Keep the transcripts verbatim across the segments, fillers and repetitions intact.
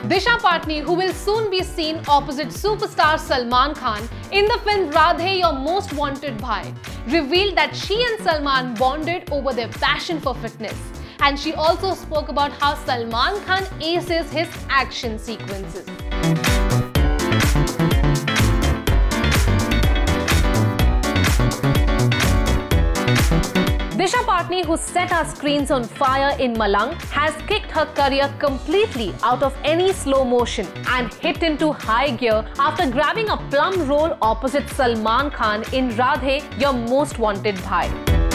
Disha Patani, who will soon be seen opposite superstar Salman Khan in the film Radhe, Your Most Wanted Bhai, revealed that she and Salman bonded over their passion for fitness. And she also spoke about how Salman Khan aces his action sequences. Disha Patani, who set our screens on fire in Malang, has kicked her career completely out of any slow motion and hit into high gear after grabbing a plum role opposite Salman Khan in Radhe, Your Most Wanted Bhai.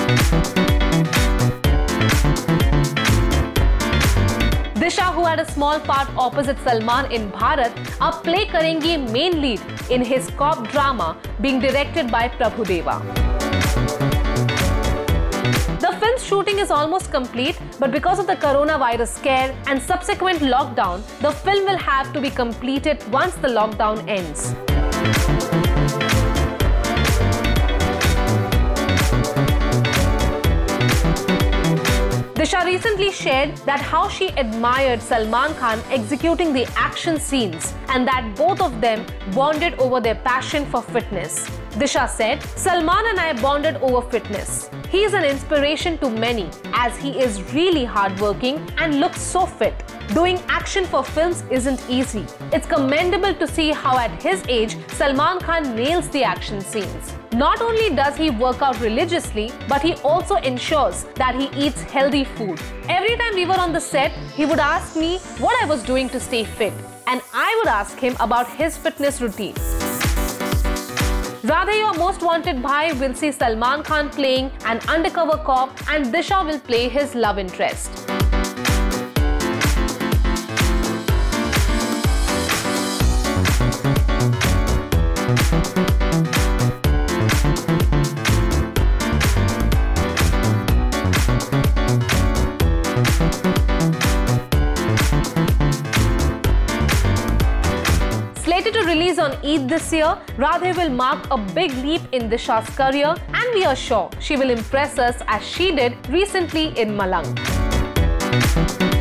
Disha, who had a small part opposite Salman in Bharat, अब play करेंगी main lead in his cop drama being directed by Prabhu deva. The film's shooting is almost complete, but because of the coronavirus scare and subsequent lockdown, the film will have to be completed once the lockdown ends. Disha recently shared that how she admired Salman Khan executing the action scenes and that both of them bonded over their passion for fitness. Disha said, "Salman and I bonded over fitness. He is an inspiration to many as he is really hardworking and looks so fit. Doing action for films isn't easy. It's commendable to see how at his age, Salman Khan nails the action scenes. Not only does he work out religiously, but he also ensures that he eats healthy food. Every time we were on the set, he would ask me what I was doing to stay fit, and I would ask him about his fitness routine." Radhe, Your Most Wanted Bhai will see Salman Khan playing an undercover cop and Disha will play his love interest. Slated to release on Eid this year, Radhe will mark a big leap in Disha's career, and we are sure she will impress us as she did recently in Malang.